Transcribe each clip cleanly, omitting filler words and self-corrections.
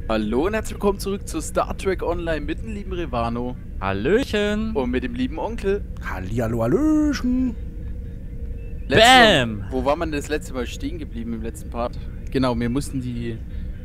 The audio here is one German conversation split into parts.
Hallo und herzlich willkommen zurück zu Star Trek Online mit dem lieben Revano. Hallöchen. Und mit dem lieben Onkel. Hallihallo, Hallöchen. Bam! Wo war man das letzte Mal stehen geblieben im letzten Part? Genau, wir mussten die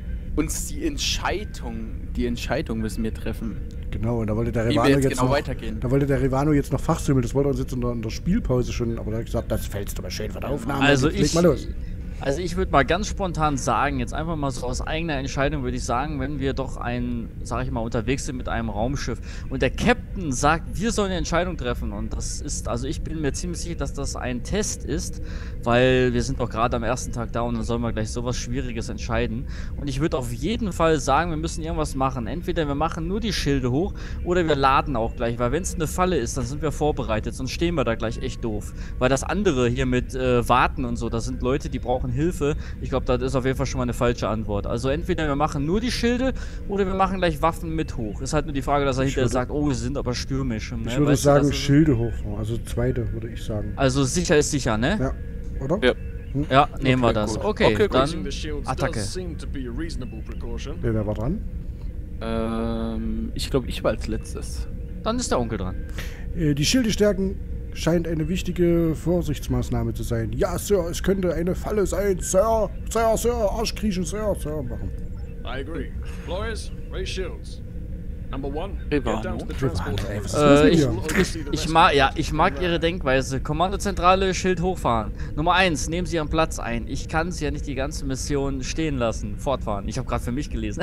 Entscheidung müssen wir treffen. Genau, und da wollte der Wie wir Revano jetzt jetzt genau noch, weitergehen. da wollte der Revano jetzt noch fachsimmeln. Das wollte er uns jetzt in der Spielpause schon, aber da hat er gesagt, das fällst du mal schön von der Aufnahme. Also leg mal los. ich würde mal ganz spontan sagen, jetzt einfach mal so aus eigener Entscheidung würde ich sagen, wenn wir doch sag ich mal, unterwegs sind mit einem Raumschiff und der Captain sagt, wir sollen eine Entscheidung treffen und das ist, also ich bin mir ziemlich sicher, dass das ein Test ist, weil wir sind doch gerade am ersten Tag da und dann sollen wir gleich sowas Schwieriges entscheiden und ich würde auf jeden Fall sagen, wir müssen irgendwas machen. Entweder wir machen nur die Schilde hoch oder wir laden auch gleich, weil wenn es eine Falle ist, dann sind wir vorbereitet, sonst stehen wir da gleich echt doof. Weil das andere hier mit Warten und so, das sind Leute, die brauchen Hilfe. Ich glaube, das ist auf jeden Fall schon mal eine falsche Antwort. Also entweder wir machen nur die Schilde oder wir machen gleich Waffen mit hoch. Ist halt nur die Frage, dass er hinterher sagt, oh, sie sind aber stürmisch. Ne? Ich würde sagen, Schilde hoch, also zweite, würde ich sagen. Also sicher ist sicher, ne? Ja, oder? Ja. Ja, nehmen wir Okay, das. gut. Okay, Okay, gut. dann Attacke. Wer war dran? Ich glaube, ich war als letztes. Dann ist der Onkel dran. Die Schilde stärken scheint eine wichtige Vorsichtsmaßnahme zu sein. Ja, Sir, es könnte eine Falle sein. Sir, Sir, Sir, Arschkriechen, Sir, Sir, machen. I agree. Flores, raise shields. Number one, Revano. get down to the Revano, transport ey, was area. ist los mit dir? Ich mag ihre Denkweise. Kommandozentrale, Schild hochfahren. Nummer 1, nehmen Sie Ihren Platz ein. Ich kann Sie ja nicht die ganze Mission stehen lassen. Fortfahren. Ich habe gerade für mich gelesen.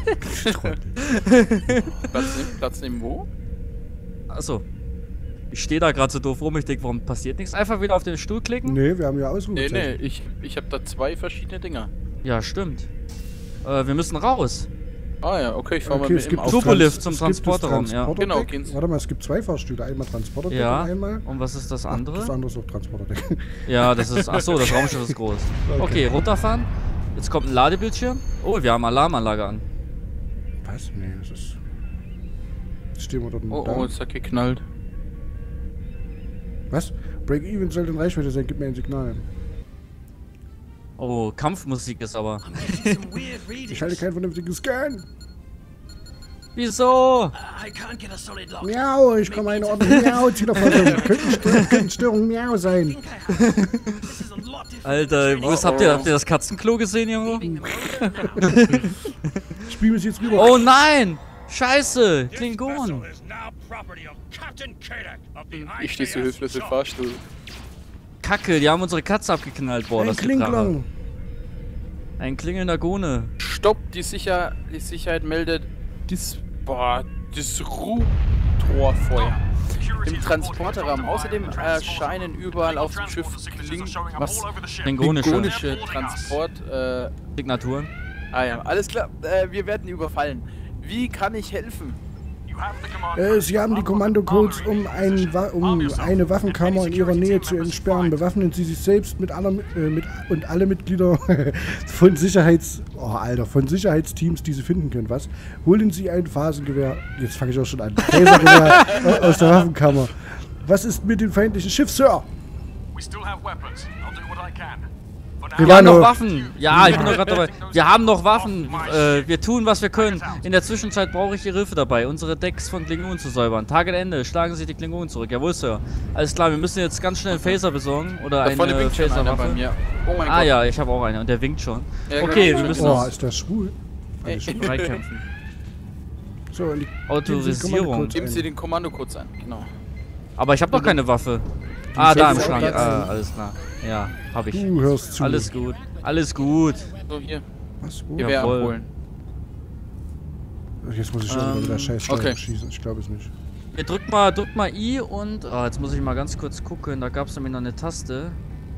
Platz nehmen wo? Achso. Ich stehe da gerade so doof rum. Ich denke, warum passiert nichts? Einfach wieder auf den Stuhl klicken? Nee, wir haben ja Ausrufezeichen. Nee, ich habe da zwei verschiedene Dinger. Ja, stimmt. Wir müssen raus. Ah ja, okay, ich fahr mal Okay, mit es im gibt Auto. Turbolift zum es gibt das Transporterraum, ja. Transporterdeck. Genau, geht's. Warte mal, es gibt zwei Fahrstühle. Einmal Transporterdeck Ja. und einmal... Und was ist das Ach, andere? das andere ist auch Transporterdeck. Ja, das ist. Achso, das Raumschiff ist groß. Okay, runterfahren. Jetzt kommt ein Ladebildschirm. Oh, wir haben Alarmanlage an. Was? Nee, das ist... Jetzt stehen wir dort Oh, da. es hat geknallt. Was? Break-Even sollte in Reichweite sein, gib mir ein Signal. Oh, Kampfmusik ist aber. Ich halte kein vernünftiges Scan. Wieso? Miau, ich komme eine ordentliche Miau-Zielerfassung. Könnten Störungen Miau sein. Alter, habt ihr das Katzenklo gesehen, Junge? Spielen wir es jetzt rüber. Oh nein! Scheiße! Klingon! Ich stehe so hilflos im Fahrstuhl. Kacke, die haben unsere Katze abgeknallt. Boah, Ein das wird Rache. Klinglong. Ein klingelnder Gone. Stopp, die Sicherheit meldet das Rotorfeuer im Transporterraum. Außerdem erscheinen überall auf dem Schiff klingonische Transport. Signaturen. Ah ja, alles klar. Wir werden überfallen. Wie kann ich helfen? Sie haben die Kommandocodes, um eine Waffenkammer in ihrer Nähe zu entsperren. Bewaffnen Sie sich selbst und alle Mitglieder von Sicherheitsteams, die Sie finden können. Was? Holen Sie ein Phasengewehr. Jetzt fange ich auch schon an. Phasergewehr aus der Waffenkammer. Was ist mit dem feindlichen Schiff, Sir? Wir haben noch Waffen. Ja, ich bin doch gerade dabei. Wir haben noch Waffen. Wir tun, was wir können. In der Zwischenzeit brauche ich Ihre Hilfe dabei, unsere Decks von Klingonen zu säubern. Tagetende, schlagen Sie die Klingonen zurück. Jawohl, Sir. Alles klar, wir müssen jetzt ganz schnell einen Phaser besorgen. Oder eine Phaserwaffe. Oh mein Ah Gott. ja, ich habe auch eine und der winkt schon. Ja, Okay, genau. wir müssen Oh, uns ist das schwul? freikämpfen. So, in die Autorisierung. Geben Sie den Kommandocodes ein. Genau. Aber ich habe doch keine Waffe. Ah, da im Selbst Schrank. auch Ah, alles klar. Ja, habe ich. Du hörst zu. Alles gut. Alles gut. So, hier. Was? Wo? Gewehr Jawohl. abholen. Jetzt muss ich schon wieder scheiß okay. schießen. Ich glaube es nicht. Ihr drückt mal I und... Ah, jetzt muss ich mal ganz kurz gucken. Da gab es nämlich noch eine Taste.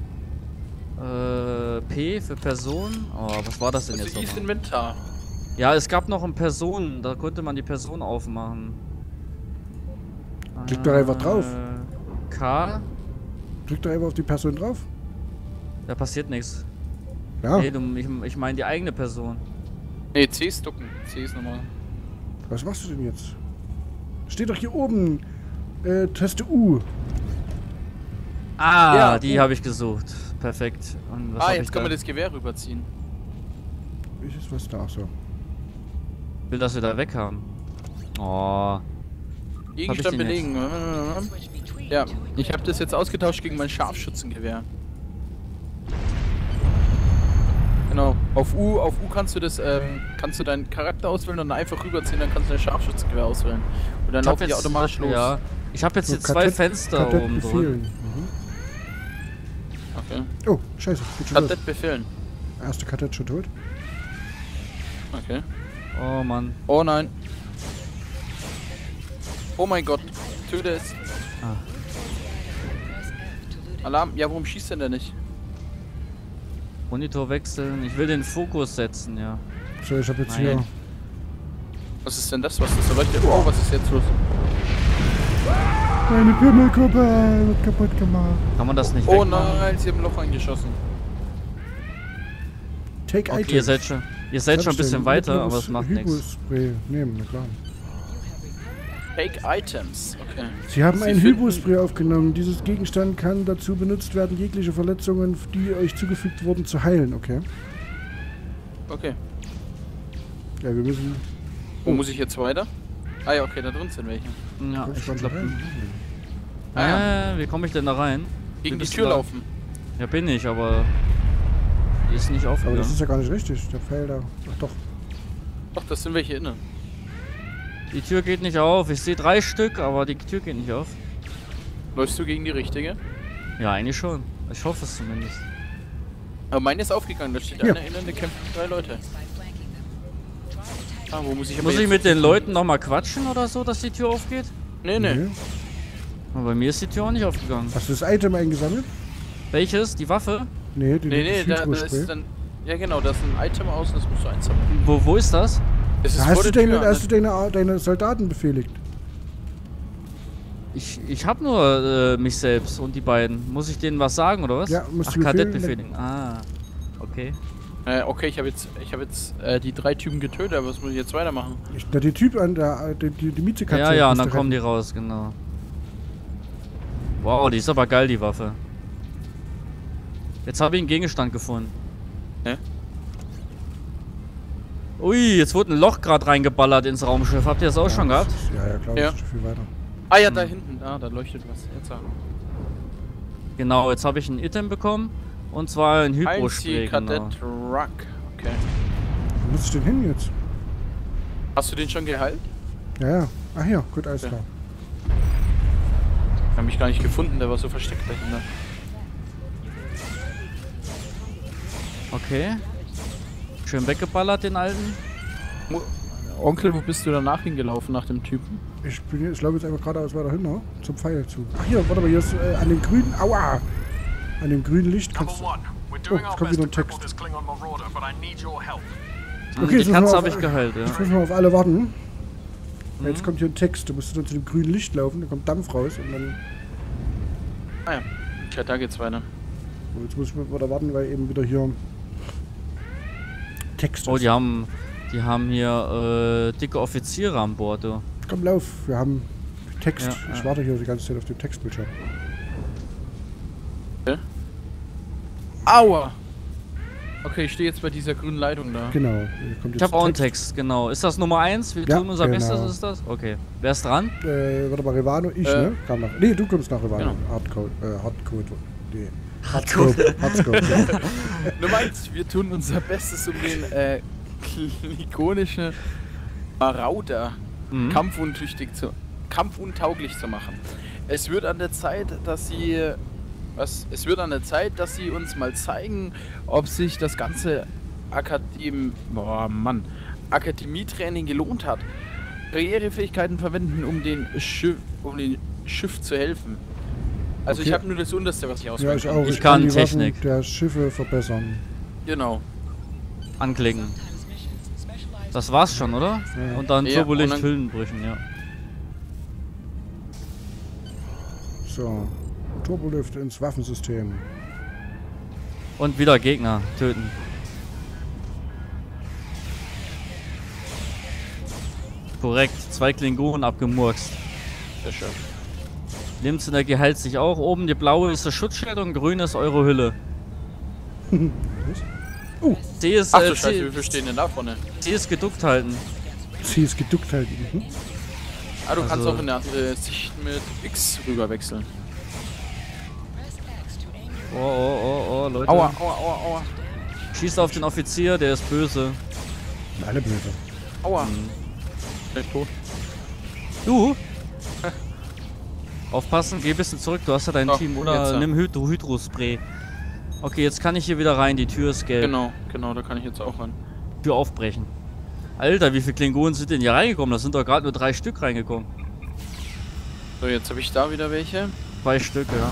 P für Person. Oh, was war das denn jetzt Also Is nochmal? Inventar. Ja, es gab noch eine Person. Da konnte man die Person aufmachen. Klick doch einfach drauf. K. Drück doch einfach auf die Person drauf. Da passiert nichts. Ja. Nee, ich meine die eigene Person. Ne, C ist ducken. C ist normal. Was machst du denn jetzt? Steht doch hier oben. Taste U. Ah, Ja, die habe ich gesucht. Perfekt. Und was hab ich jetzt da? können wir das Gewehr rüberziehen. Ist was da? Ach so. Will das wieder weg haben. Oh. Gegenstand denn belegen. Ja, ich habe das jetzt ausgetauscht gegen mein Scharfschützengewehr. Genau. Auf U kannst du das, kannst du deinen Charakter auswählen und dann einfach rüberziehen, dann kannst du dein Scharfschützengewehr auswählen. Und dann laufen die automatisch los. Ja. Ich habe jetzt So, hier zwei Fenster Kadett oben befehlen. drin. Okay. Oh, scheiße. Geht schon los. Kadett befehlen. Erste Kadett schon tot. Okay. Oh Mann. Oh nein. Oh mein Gott. Töte es. Ah. Alarm. Ja, warum schießt denn der nicht? Monitor wechseln. Ich will den Fokus setzen, ja. So, ich habe jetzt Nein. hier... Was ist denn das? Was ist so leuchtet? Oh, was ist jetzt los? Meine Pimmelkuppe wird kaputt gemacht. Kann man das nicht Oh wegmachen? nein, sie haben ein Loch eingeschossen. Take Okay, Items. ihr seid schon ein bisschen weiter, aber es macht nichts. Hypospray nehmen, na klar. Fake Items. Okay. Sie haben ein finden- Hypospray aufgenommen. Dieses Gegenstand kann dazu benutzt werden, jegliche Verletzungen, die euch zugefügt wurden, zu heilen. Okay. Okay. Ja, wir müssen... Wo muss ich jetzt weiter? Ah ja, okay, da drin sind welche. Ja, Kommst ich du glaube. rein? Ah, Wie komme ich denn da rein? Gegen Wir die müssen Tür da- laufen. Ja, bin ich, aber die ist nicht Aber aufgegangen. das ist ja gar nicht richtig. Der Pfeil da... Ach doch. Doch, das sind welche innen. Die Tür geht nicht auf. Ich sehe 3 Stück, aber die Tür geht nicht auf. Läufst du gegen die richtige? Ja, eigentlich schon. Ich hoffe es zumindest. Aber meine ist aufgegangen, da steht Hier. einer innen, da kämpfen 3 Leute. Ah, wo muss ich aber Muss ich jetzt- mit den Leuten nochmal quatschen oder so, dass die Tür aufgeht? Nee, nee. Aber bei mir ist die Tür auch nicht aufgegangen. Hast du das Item eingesammelt? Welches? Die Waffe? Nee, die Nee, nee, da Hypospray. ist dann... Ja genau, da ist ein Item aus, das musst du einsammeln. Wo ist das? Es ist Hast vor du, der Tür. hast du deine Soldaten befehligt? Ich habe nur mich selbst und die beiden. Muss ich denen was sagen oder was? Ja, musst Ach, du Kadett befehlen. befehligen. Ah, okay. Okay, ich habe jetzt die 3 Typen getötet, aber was muss ich jetzt weitermachen? Na, die Typ an der... Die Miezekatze. Ja, ja, und musst dann du kommen die retten. raus, genau. Wow, die ist aber geil, die Waffe. Jetzt habe ich einen Gegenstand gefunden. Hä? Ui, jetzt wurde ein Loch gerade reingeballert ins Raumschiff. Habt ihr das auch schon gehabt? Ja, ja, klar, Ja. das ist schon viel weiter. Ah ja, da hinten. Ah, da leuchtet was. Jetzt auch. Genau, jetzt habe ich ein Item bekommen. Und zwar ein Hypo-Spray, Kadett genau. Ruck. Okay. Wo muss ich denn hin jetzt? Hast du den schon geheilt? Ja, ja. Ach ja, gut, alles Ja. klar. Ich habe mich gar nicht gefunden, der war so versteckt dahinter. Okay. Schön weggeballert, den alten. Onkel, wo bist du danach hingelaufen, nach dem Typen? Ich laufe jetzt einfach geradeaus weiter hin, ne? Zum Pfeil zu. Ach hier, warte mal, hier ist an dem grünen... Aua! An dem grünen Licht kannst du... We're doing Oh, our kommt best wieder to ein cripple Text. this Klingon marauder, but I need your help. Okay, die jetzt müssen Katze wir habe auf- ich geheilt, ja. Jetzt müssen wir auf alle warten. Jetzt kommt hier ein Text, du musst dann zu dem grünen Licht laufen, da kommt Dampf raus und dann... Ah ja. Ja, da geht's weiter. Oh, jetzt muss ich wieder warten, weil eben wieder hier... Text Oh, ist. die haben hier dicke Offiziere an Bord, du. Komm, lauf, wir haben Text. Ja, Ich ja. warte hier die ganze Zeit auf dem Textbildschirm. Aua! Okay, ich stehe jetzt bei dieser grünen Leitung da. Genau. hier kommt Ich jetzt habe auch einen Text. Text, genau. Ist das Nummer 1? Wir Ja, tun unser genau. Bestes, ist das? Okay. Wer ist dran? Warte mal, Revano, ich, ne? Kam nach. Nee, du kommst nach Revano. Genau. Hardcode. Nee. Hardcode. Hardscope, ja. Nummer 1, wir tun unser Bestes, um den klingonischen Marauder Mhm. kampfuntauglich zu machen. Es wird an der Zeit, dass sie uns mal zeigen, ob sich das ganze Akademietraining gelohnt hat. Karrierefähigkeiten verwenden, um dem Schiff zu helfen. Also Okay. ich habe nur das Unterste, was ich Ja, auswählen ich auch. Ich kann die Technik. Waffen der Schiffe verbessern. Genau. Anklicken. Das war's schon, oder? Ja. Und dann Ja, Turbolicht und dann- Hüllenbrüchen, ja. So. Turbolift ins Waffensystem. Und wieder Gegner töten. Korrekt, 2 Klingonen abgemurkst. Sehr schön. Lebensenergie heilt sich auch. Oben die blaue ist das Schutzschild und grün ist eure Hülle. C ist, Ach du Scheiße, wie viel stehen denn da vorne? C ist geduckt halten. C ist geduckt halten. Mhm. Ah, du kannst Also- auch in der Sicht mit X rüber wechseln. Oh, Leute. Aua, aua, aua, aua. Schießt auf den Offizier, der ist böse. Alle böse. Aua. Der ist tot. Du? Aufpassen, geh ein bisschen zurück, du hast ja dein So, Team. jetzt, Oder ja. nimm Hydrospray. Okay, jetzt kann ich hier wieder rein, die Tür ist gelb. Genau, da kann ich jetzt auch ran. Tür aufbrechen. Alter, wie viele Klingonen sind denn hier reingekommen? Da sind doch gerade nur 3 Stück reingekommen. So, jetzt habe ich da wieder welche. 2 Stück, ja.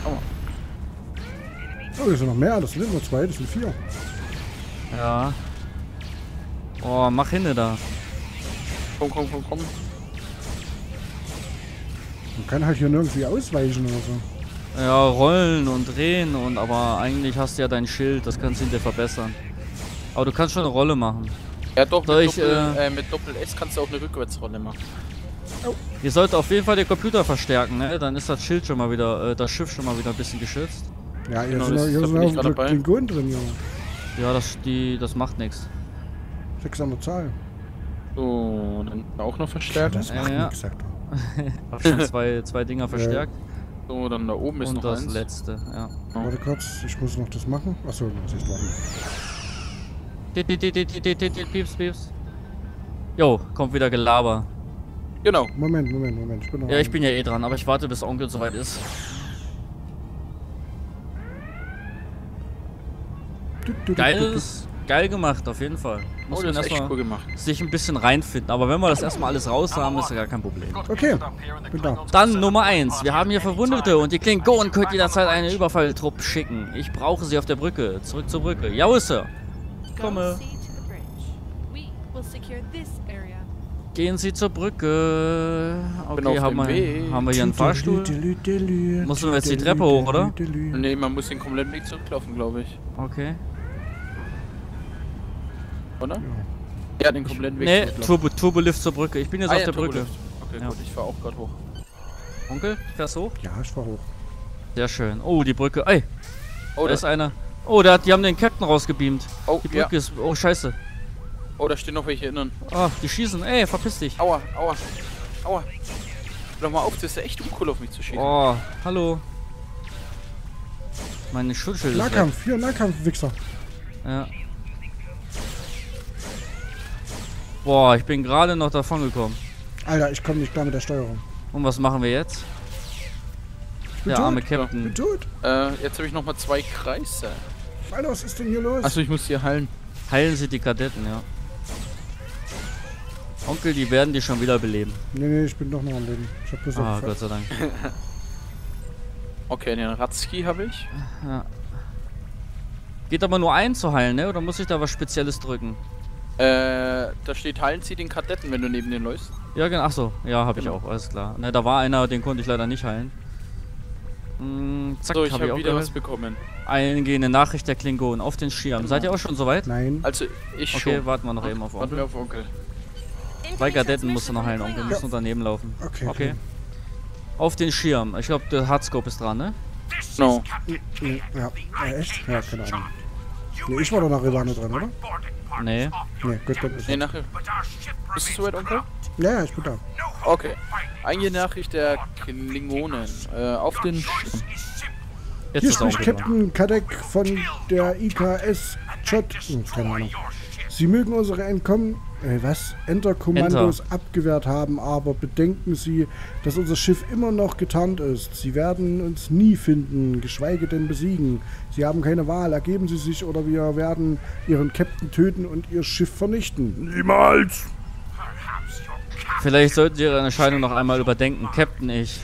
Oh, hier sind noch mehr. Das sind nicht nur 2, das sind 4. Ja. Oh, mach hinne da. Komm. Man kann halt hier nirgendwie ausweichen oder so. Ja, rollen und drehen und aber eigentlich hast du ja dein Schild, das kannst du hinterher verbessern. Aber du kannst schon eine Rolle machen. Ja doch, Soll mit, ich, mit Doppel S kannst du auch eine Rückwärtsrolle machen. Ihr solltet auf jeden Fall den Computer verstärken, ne? Dann ist das Schild schon mal wieder, das Schiff schon mal wieder ein bisschen geschützt. Ja, hier Genau, sind, das- hier da sind bin ich auch gerade dabei. Klingonen drin, Junge. Ja, das macht nichts. 6 an der Zahl. So, dann auch noch Ja, verstärken. das macht Ja. nichts, sagt er. Hab schon zwei Dinger verstärkt. So, dann da oben ist Und noch das eins. letzte, ja. Warte kurz, ich muss noch das machen. Achso, muss ich warten. Pieps. Jo, kommt wieder Gelaber. Genau. Moment. Ich bin noch Ja, ich bin ja eh dran, aber ich warte, bis Onkel soweit ist. Geil gemacht, auf jeden Fall. Oh, Muss das man ist echt erstmal cool gemacht. sich ein bisschen reinfinden. Aber wenn wir das erstmal alles raus haben, ist ja gar kein Problem. Okay, bin da. Dann Nummer 1. Wir haben hier Verwundete und die Klingonen können jederzeit einen Überfalltrupp schicken. Ich brauche sie auf der Brücke. Zurück zur Brücke. Jawohl, Sir. Komme. Gehen Sie zur Brücke. Bin Okay, auf haben dem Weg. wir hier einen Fahrstuhl? Müssen wir jetzt die Treppe hoch, oder? Nee, man muss den kompletten Weg zurücklaufen, glaube ich. Okay. Oder? Ja, den kompletten Weg Nee, zurücklaufen. Turbolift zur Brücke. Ich bin jetzt Ah, auf ja, der Brücke. Turbolift. Okay, Ja. gut, ich fahr auch gerade hoch. Onkel, fährst hoch? Ja, ich fahr hoch. Sehr schön. Oh, die Brücke. Ey, Oh, da ist einer. Oh, die haben den Captain rausgebeamt. Oh, Die ja. Brücke ist... Oh, scheiße. Oh, da stehen noch welche innen. Oh, die schießen. Ey, verpiss dich. Aua. Hör doch mal auf, das ist echt uncool auf mich zu schießen. Oh, hallo. Meine Schutzschild ist weg. Nahkampf, hier, Nahkampf-Wichser. Ja. Boah, ich bin gerade noch davon gekommen. Alter, ich komme nicht klar mit der Steuerung. Und was machen wir jetzt? Ich bin Der tot. arme Ich bin Captain. tot. Jetzt habe ich noch mal 2 Kreise. Alter, was ist denn hier los? Achso, ich muss hier heilen. Heilen Sie die Kadetten, ja. Onkel, die werden die schon wieder beleben. Nee, ich bin doch noch am Leben. Ich hab bloß Ah, auf Gott sei Dank. Okay, den Ratski habe ich. Geht aber nur einen zu heilen, ne? Oder muss ich da was Spezielles drücken? Da steht, heilen Sie den Kadetten, wenn du neben den läufst. Ja, genau. Achso, ja, habe ich Genau. auch, alles klar. Ne, da war einer, den konnte ich leider nicht heilen. Zack, So, ich hab habe wieder geheilt. was bekommen. Eingehende Nachricht der Klingonen auf den Schirm. Seid ihr auch schon soweit? Nein. Also, ich Okay, schon. warten wir noch eben auf Warten wir Onkel. auf Onkel. 2 Kadetten musst du noch heilen, Onkel. Müssen nur daneben laufen. Okay. Auf den Schirm. Ich glaube, der Hardscope ist dran, ne? No. Nee, ja. Echt? Ja, keine Ahnung. Nee, ich war doch nach Rivano dran, oder? Nee. Nee, gut, dann ist Nee, nachher. Bist du soweit, Onkel? Ja, ich bin da. Okay. Eingehende Nachricht der Klingonen. Auf den Schirm. Jetzt Hier ist spricht Onkel dran. Captain Kadek von der IKS Chot. Keine Ahnung. Sie mögen unsere Enter-Kommandos abgewehrt haben, aber bedenken Sie, dass unser Schiff immer noch getarnt ist. Sie werden uns nie finden, geschweige denn besiegen. Sie haben keine Wahl, ergeben Sie sich oder wir werden Ihren Captain töten und Ihr Schiff vernichten. Niemals! Vielleicht sollten Sie Ihre Entscheidung noch einmal überdenken. Captain, ich.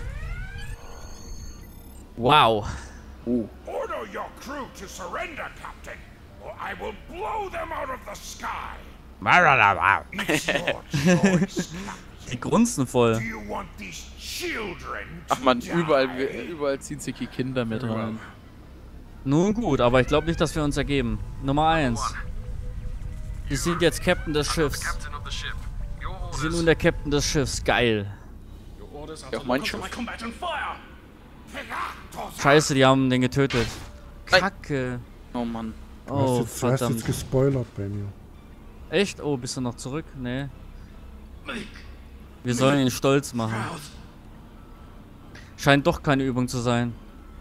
Wow. Order your crew to surrender, Captain, or I will blow them out of the sky. It's your choice. Die grunzen voll. Do you want these children to Ach man, die? überall ziehen sich die Kinder mit rein. Nun gut, aber ich glaube nicht, dass wir uns ergeben. Nummer 1. Sie sind jetzt Captain des Schiffs. Captain of the ship. Your Sie sind orders. nun der Captain des Schiffs. Geil. Your orders are Ja, to mein look Schiff. into my combat and fire. Scheiße, die haben den getötet. Nein. Kacke. Oh Mann. Oh, du hast jetzt verdammt. gespoilert bei mir. Echt? Oh, bist du noch zurück? Nee. Wir sollen ihn stolz machen. Scheint doch keine Übung zu sein.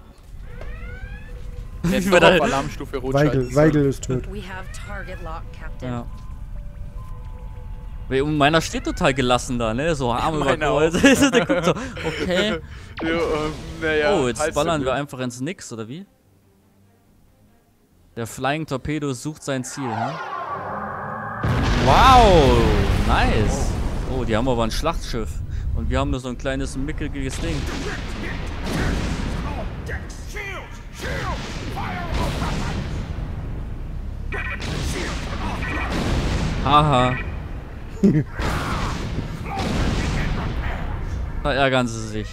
Jetzt auf Alarmstufe rot schalten. Weigel ist tot. Ja. Und meiner steht total gelassen da, ne? So Arme überkreuzt. Der guckt so, okay. Naja, Oh, jetzt ballern wir einfach ins Nix, oder wie? Der Flying Torpedo sucht sein Ziel, ne? Wow, nice. Oh, die haben aber ein Schlachtschiff. Und wir haben nur so ein kleines, mickeliges Ding. Haha. Da ärgern sie sich.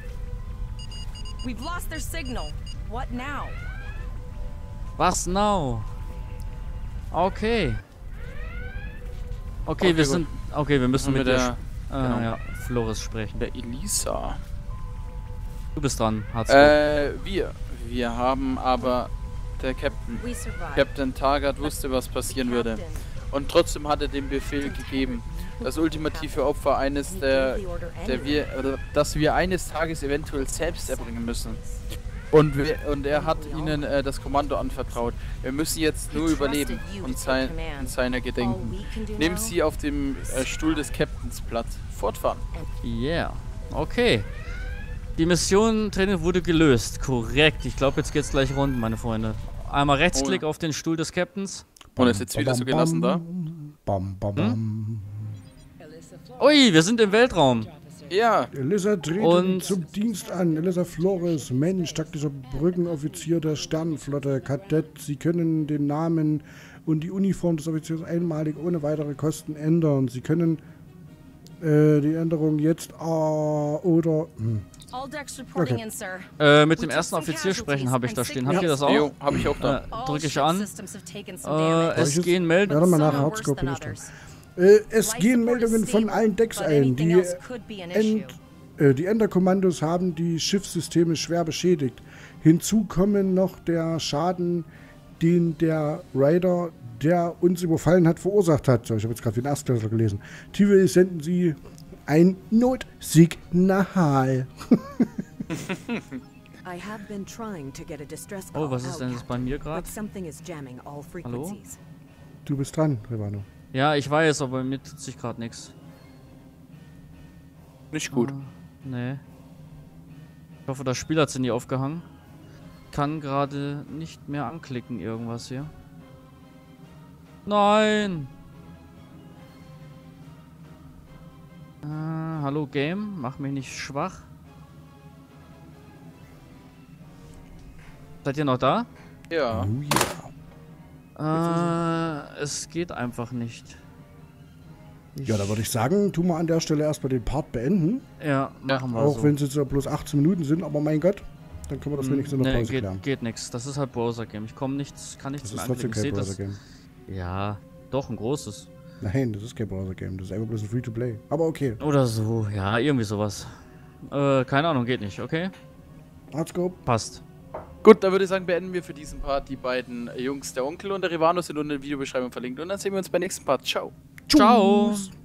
We've lost their signal. What now? Was now? Okay. Okay, wir sind. Okay, wir müssen mit der ja, Flores sprechen. Der Elisa. Du bist dran, Harzko. Wir haben aber der Captain Targat wusste, was passieren würde. Und trotzdem hat er den Befehl gegeben, das ultimative Opfer eines das wir eines Tages eventuell selbst erbringen müssen. Und er hat ihnen das Kommando anvertraut. Wir müssen jetzt nur überleben und seiner gedenken. Nehmen Sie auf dem Stuhl des Captains Platz. Fortfahren. Yeah. Okay. Die Mission Training wurde gelöst. Korrekt. Ich glaube, jetzt geht's gleich rund, meine Freunde. Einmal Rechtsklick auf den Stuhl des Captains. Und ist jetzt wieder so gelassen da? Ui, wir sind im Weltraum. Ja. Elisa treten zum Dienst an. Elisa Flores, Mensch, taktischer Brückenoffizier der Sternenflotte, Kadett. Sie können den Namen und die Uniform des Offiziers einmalig ohne weitere Kosten ändern. Sie können die Änderung jetzt oder... Okay. Mit dem ersten Offizier sprechen habe ich da stehen. Habt ihr das auch? Jo, habe ich auch da. Drücke ich an. Es gehen Meldungen. Ja, mal nach Hauptscope bin ich da. Es gehen Meldungen von allen Decks ein. Die Enderkommandos haben die Schiffssysteme schwer beschädigt. Hinzu kommen noch der Schaden, den der Rider, der uns überfallen hat, verursacht hat. So, ich habe jetzt gerade den Erstklässler gelesen. TV senden Sie ein Notsignal. Oh, was ist denn das bei mir gerade? Hallo? Du bist dran, Rivano. Ja, ich weiß, aber mir tut sich gerade nichts. Nicht gut. Nee. Ich hoffe, das Spiel hat sie nie aufgehangen. Kann gerade nicht mehr anklicken, irgendwas hier. Nein! Hallo Game, mach mich nicht schwach. Seid ihr noch da? Ja. Oh, yeah. Es geht einfach nicht. Ja, da würde ich sagen, tun wir an der Stelle erstmal den Part beenden. Ja, machen wir auch so. wenn es jetzt ja bloß 18 Minuten sind, aber mein Gott, dann können wir das wenigstens in der Pause klären. Geht nichts. Das ist halt Browser-Game. Ich komme nichts, kann nichts mehr anklicken. Das ist trotzdem kein Browser-Game. Ja, doch, ein großes. Nein, das ist kein Browser-Game. Das ist einfach bloß ein Free-to-Play. Aber okay. Oder so, ja, irgendwie sowas. Keine Ahnung, geht nicht, okay? Let's go. Passt. Gut, dann würde ich sagen, beenden wir für diesen Part. Die beiden Jungs, der Onkel und der Rivano, sind unten in der Videobeschreibung verlinkt. Und dann sehen wir uns beim nächsten Part. Ciao. Ciao.